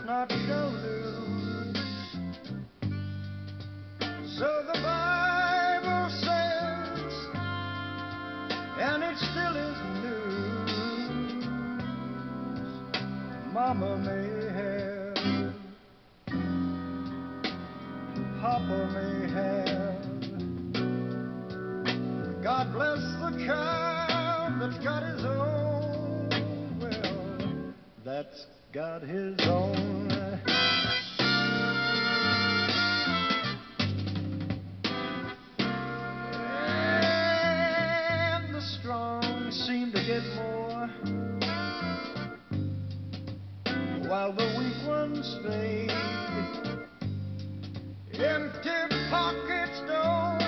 not shall lose. So the Bible says, and it still is news. Mama may have, Papa may have. God bless the child that's got his own. Well, that's got his own. And the strong seem to get more, while the weak ones fade. Empty pockets don't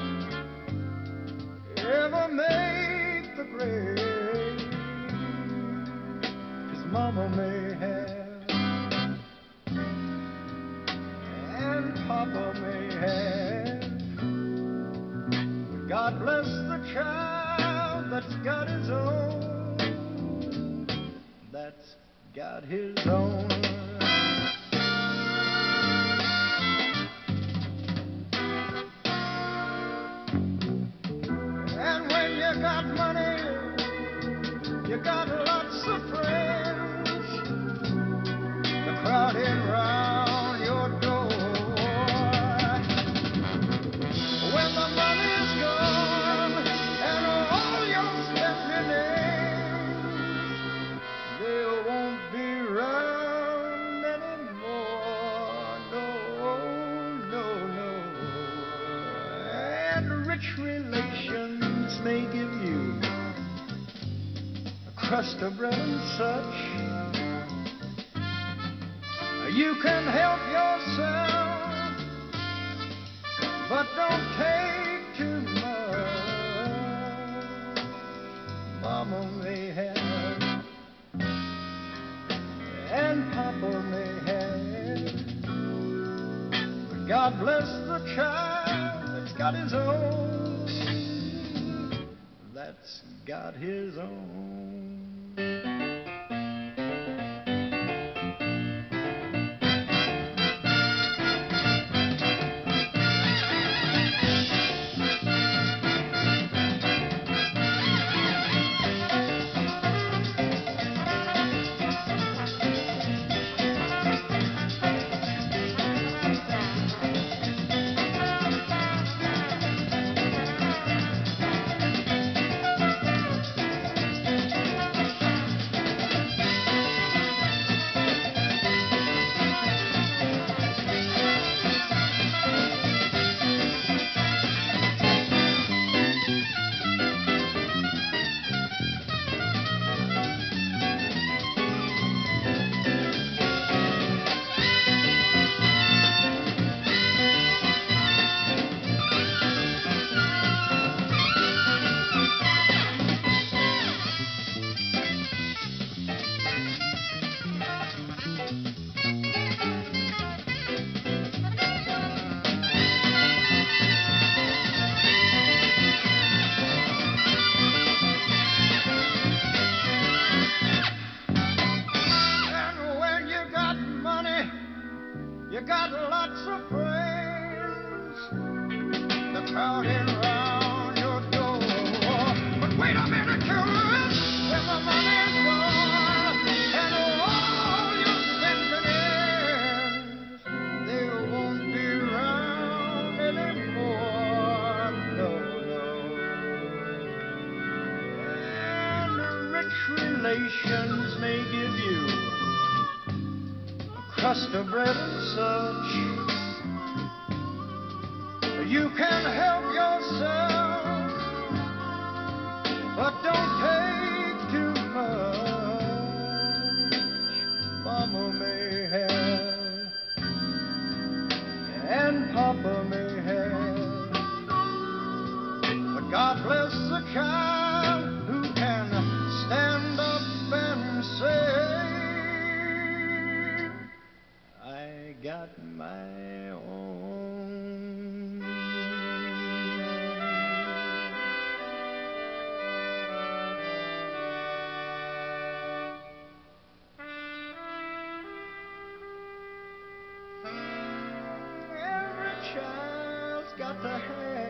ever make the grade. 'Cause Mama may have, and Papa may have. God bless the child that's got his own. That's got his own. You got money, you got lots of friends, they're crowding round your door. When the money's gone and all your spending ends, they won't be round anymore. No, no, no. And rich relations may give you a crust of bread and such. You can help yourself, but don't take too much. Mama may have, and Papa may have, but God bless the child that's got his own. That's got his own. Relations may give you a crust of bread and such. You can help yourself, but don't take too much. Mama may have, and Papa may have, but God bless the child who can stand up and say, I got my own. got to have